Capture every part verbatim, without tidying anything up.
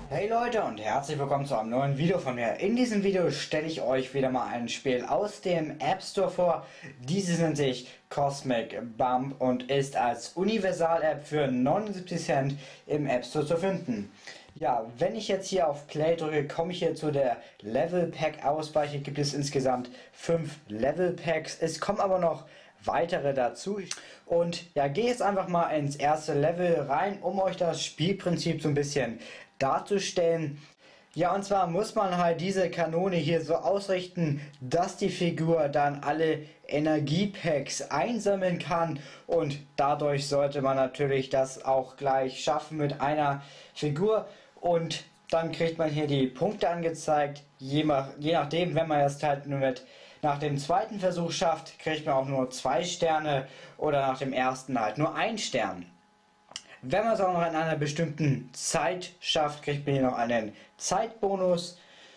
Hey Leute und herzlich willkommen zu einem neuen Video von mir. In diesem Video stelle ich euch wieder mal ein Spiel aus dem App Store vor. Dieses nennt sich Cosmic Bump und ist als Universal-App für neunundsiebzig Cent im App Store zu finden. Ja, wenn ich jetzt hier auf Play drücke, komme ich hier zu der Level Pack Auswahl. Hier gibt es insgesamt fünf Level Packs. Es kommen aber noch weitere dazu. Und ja, gehe jetzt einfach mal ins erste Level rein, um euch das Spielprinzip so ein bisschen darzustellen. Ja, und zwar muss man halt diese Kanone hier so ausrichten, dass die Figur dann alle Energiepacks einsammeln kann, und dadurch sollte man natürlich das auch gleich schaffen mit einer Figur, und dann kriegt man hier die Punkte angezeigt. Je, nach, je nachdem, wenn man es halt nur mit nach dem zweiten Versuch schafft, kriegt man auch nur zwei Sterne, oder nach dem ersten halt nur ein Stern. Wenn man es auch noch in einer bestimmten Zeit schafft, kriegt man hier noch einen Zeitbonus,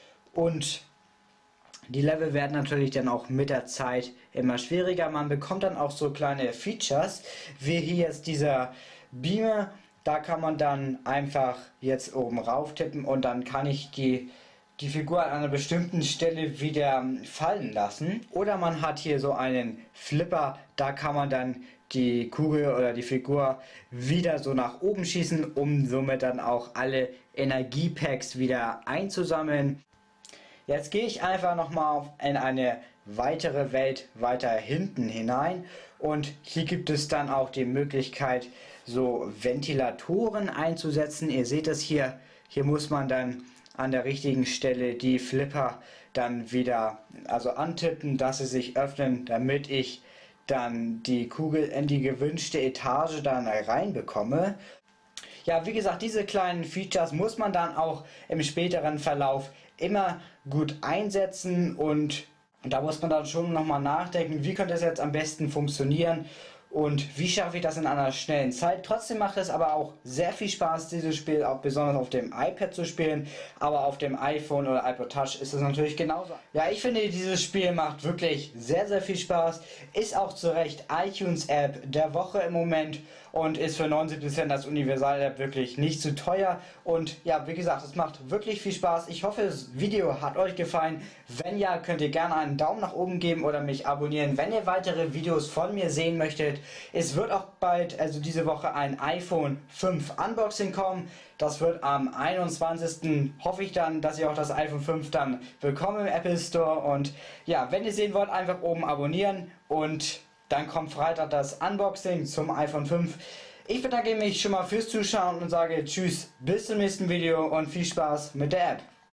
und die Level werden natürlich dann auch mit der Zeit immer schwieriger. Man bekommt dann auch so kleine Features, wie hier jetzt dieser Beamer. Da kann man dann einfach jetzt oben rauf tippen und dann kann ich die die Figur an einer bestimmten Stelle wieder fallen lassen. Oder man hat hier so einen Flipper, da kann man dann die Kugel oder die Figur wieder so nach oben schießen, um somit dann auch alle Energiepacks wieder einzusammeln. Jetzt gehe ich einfach nochmal in eine weitere Welt weiter hinten hinein, und hier gibt es dann auch die Möglichkeit, so Ventilatoren einzusetzen. Ihr seht es hier, hier muss man dann an der richtigen Stelle die Flipper dann wieder also antippen, dass sie sich öffnen, damit ich dann die Kugel in die gewünschte Etage dann reinbekomme. Ja, wie gesagt, diese kleinen Features muss man dann auch im späteren Verlauf immer gut einsetzen, und da muss man dann schon nochmal nachdenken, wie könnte das jetzt am besten funktionieren und wie schaffe ich das in einer schnellen Zeit. Trotzdem macht es aber auch sehr viel Spaß, dieses Spiel auch besonders auf dem iPad zu spielen, aber auf dem iPhone oder iPod Touch ist es natürlich genauso. Ja, ich finde, dieses Spiel macht wirklich sehr, sehr viel Spaß, ist auch zu Recht iTunes App der Woche im Moment und ist für neunundsiebzig Cent als Universal-App wirklich nicht zu teuer. Und ja, wie gesagt, es macht wirklich viel Spaß. Ich hoffe, das Video hat euch gefallen. Wenn ja, könnt ihr gerne einen Daumen nach oben geben oder mich abonnieren, wenn ihr weitere Videos von mir sehen möchtet. Es wird auch bald, also diese Woche, ein iPhone fünf Unboxing kommen. Das wird am einundzwanzigsten hoffe ich dann, dass ihr auch das iPhone fünf dann bekommt im Apple Store. Und ja, wenn ihr sehen wollt, einfach oben abonnieren, und dann kommt Freitag das Unboxing zum iPhone fünf. Ich bedanke mich schon mal fürs Zuschauen und sage tschüss, bis zum nächsten Video und viel Spaß mit der App.